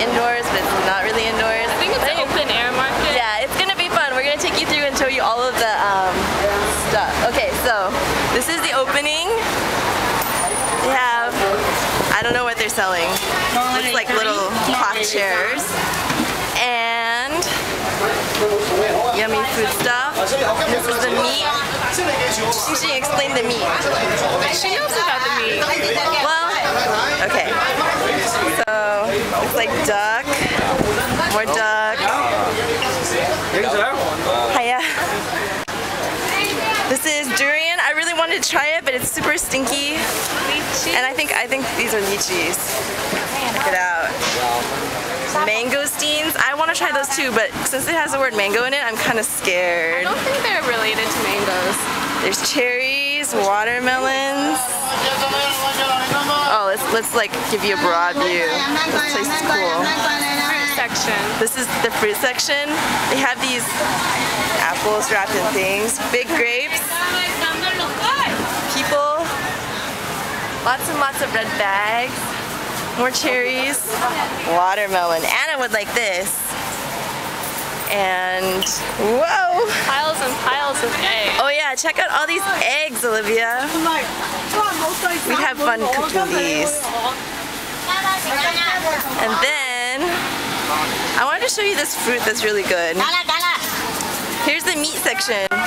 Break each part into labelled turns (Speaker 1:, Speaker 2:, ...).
Speaker 1: indoors, but it's not really indoors.
Speaker 2: I think it's an open air market.
Speaker 1: Yeah, it's gonna be fun. We're gonna take you through and show you all of the stuff. Okay, so this is the opening. They have, I don't know what they're selling. Looks like little cloth chairs and yummy food stuff. This is the meat. She explained the meat.
Speaker 2: She knows about the meat.
Speaker 1: Well, okay. So it's like duck, more duck. Hiya. This is durian. I really wanted to try it, but it's super stinky. And I think these are lychees. Check it out. Mangosteens. I want to try those too, but since it has the word mango in it, I'm kind of scared.
Speaker 2: I don't think they're related to mangoes.
Speaker 1: There's cherries, watermelons. Oh, let's like give you a broad view. This place is cool.
Speaker 2: Fruit section.
Speaker 1: This is the fruit section. They have these apples wrapped in things. Big grapes. People. Lots and lots of red bags. More cherries. Watermelon. Anna would like this. And whoa!
Speaker 2: Piles and piles of eggs.
Speaker 1: Oh yeah, check out all these eggs, Olivia. We have fun cooking these. And then I wanted to show you this fruit that's really good. Here's the meat section.
Speaker 2: The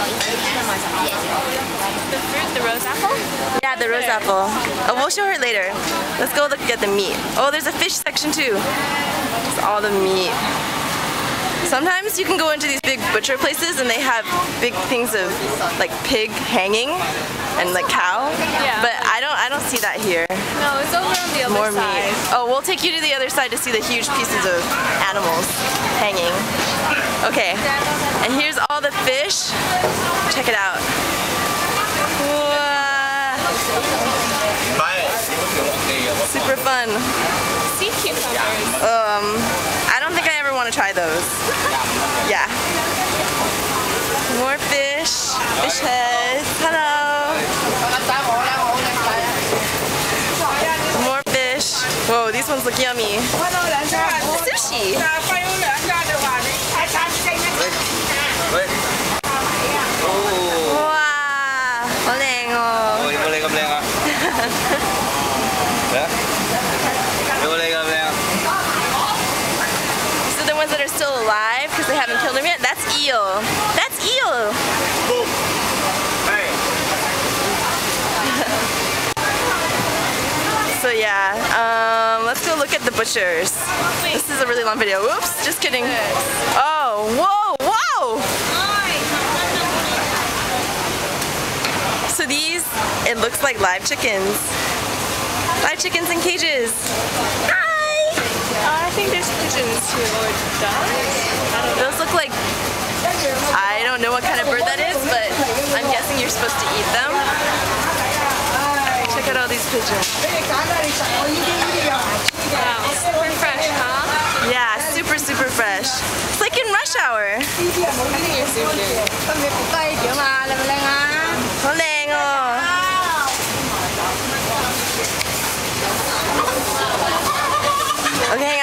Speaker 2: fruit, the rose apple?
Speaker 1: Yeah, the rose apple. Oh, we'll show her later. Let's go look at the meat. Oh, there's a fish section too. It's all the meat. Sometimes you can go into these big butcher places and they have big things of like pig hanging and like cow.
Speaker 2: Yeah.
Speaker 1: But I don't see that here.
Speaker 2: No, it's over on the other
Speaker 1: More
Speaker 2: side.
Speaker 1: meat. Oh, we'll take you to the other side to see the huge pieces of animals hanging. Okay. And here's all the fish. Check it out. Wow. Super fun.
Speaker 2: Sea cucumbers.
Speaker 1: I don't think I ever want to try those. Yeah. More fish. Fish heads. Hello. More fish. Whoa, these ones look yummy. Sushi. Wow. Galing oh. These are the ones that are still alive because they haven't killed them yet. That's eel. That's eel. So yeah, let's go look at the butchers. This is a really long video. Whoops, just kidding. Oh, whoa, whoa! So these, it looks like live chickens. Live chickens in cages. Hi!
Speaker 2: I think there's pigeons too, or ducks.
Speaker 1: Those look like, I don't know what kind of bird that is, but I'm guessing you're supposed to eat them. Check out all these pigeons.
Speaker 2: Wow, super fresh, huh?
Speaker 1: Yeah, super, super fresh. It's like in rush hour.
Speaker 2: I think you're super.
Speaker 1: Galing oh. Okay, hang